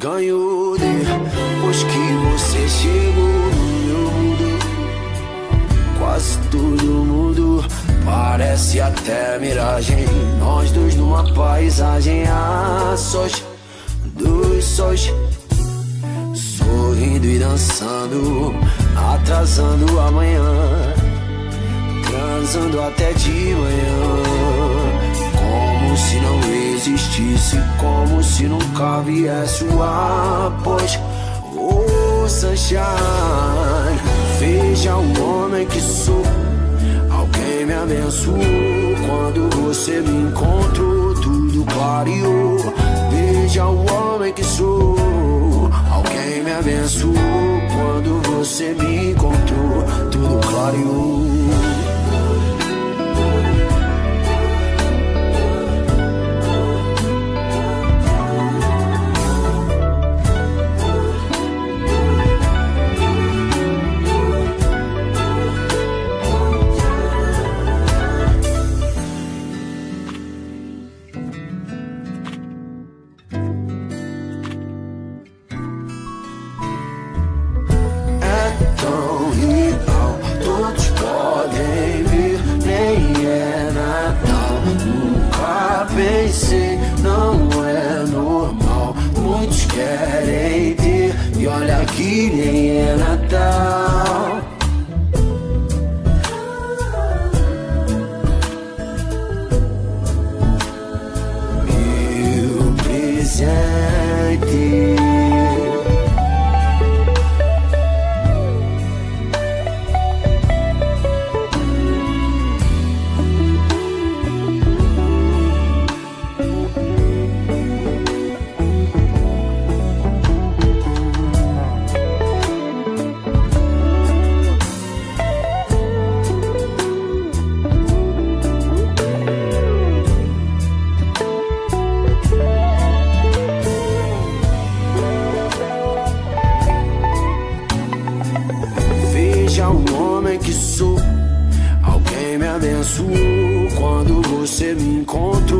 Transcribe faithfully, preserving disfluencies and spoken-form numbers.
ganhou depois que você chegou no meu mundo. Quase todo mundo parece até miragem, nós dois numa paisagem a sós, dois sós, sorrindo e dançando, atrasando amanhã, transando até de manhã, como se não existisse, como se nunca viesse o após. Oh, sunshine, veja o homem que sou, alguém me abençoou. Quando você me encontrou, tudo clareou. Veja o homem que sou, alguém me abençoou. Quando você me encontrou, tudo clareou. Querem ter, e olha que nem é Natal. Meu presente. Que sou, alguém me abençoou. Quando você me encontrou,